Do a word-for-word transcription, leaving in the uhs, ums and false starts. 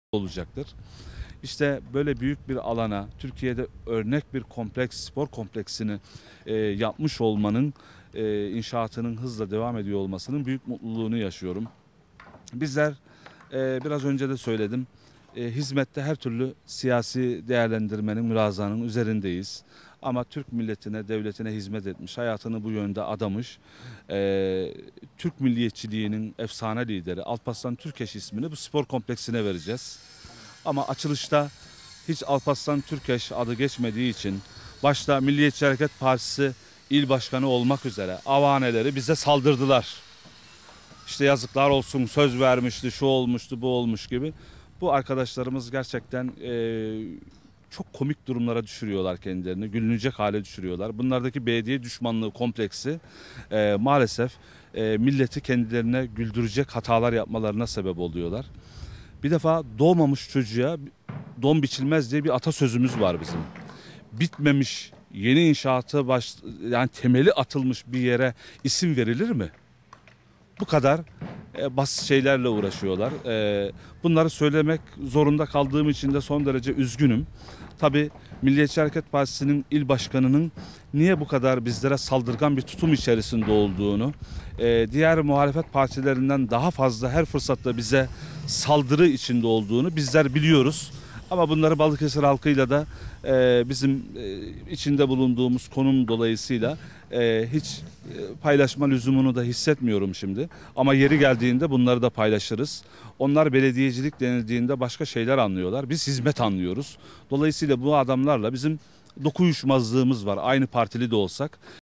olacaktır. İşte böyle büyük bir alana, Türkiye'de örnek bir kompleks, spor kompleksini e, yapmış olmanın, e, inşaatının hızla devam ediyor olmasının büyük mutluluğunu yaşıyorum. Bizler e, biraz önce de söyledim, e, hizmette her türlü siyasi değerlendirmenin, mülazanın üzerindeyiz. Ama Türk milletine, devletine hizmet etmiş, hayatını bu yönde adamış, e, Türk milliyetçiliğinin efsane lideri Alparslan Türkeş ismini bu spor kompleksine vereceğiz. Ama açılışta hiç Alparslan Türkeş adı geçmediği için başta Milliyetçi Hareket Partisi il başkanı olmak üzere avaneleri bize saldırdılar. İşte yazıklar olsun, söz vermişti, şu olmuştu, bu olmuş gibi. Bu arkadaşlarımız gerçekten e, çok komik durumlara düşürüyorlar kendilerini, gülünecek hale düşürüyorlar. Bunlardaki belediye düşmanlığı kompleksi e, maalesef e, milleti kendilerine güldürecek hatalar yapmalarına sebep oluyorlar. Bir defa doğmamış çocuğa don biçilmez diye bir atasözümüz var bizim. Bitmemiş yeni inşaatı baş, yani temeli atılmış bir yere isim verilir mi? Bu kadar e, basit şeylerle uğraşıyorlar. E, bunları söylemek zorunda kaldığım için de son derece üzgünüm. Tabii Milliyetçi Hareket Partisi'nin il başkanının niye bu kadar bizlere saldırgan bir tutum içerisinde olduğunu, e, diğer muhalefet partilerinden daha fazla her fırsatta bize saldırı içinde olduğunu bizler biliyoruz. Ama bunları Balıkesir halkıyla da e, bizim e, içinde bulunduğumuz konum dolayısıyla e, hiç e, paylaşma lüzumunu da hissetmiyorum şimdi. Ama yeri geldiğinde bunları da paylaşırız. Onlar belediyecilik denildiğinde başka şeyler anlıyorlar. Biz hizmet anlıyoruz. Dolayısıyla bu adamlarla bizim doku uyuşmazlığımız var. Aynı partili de olsak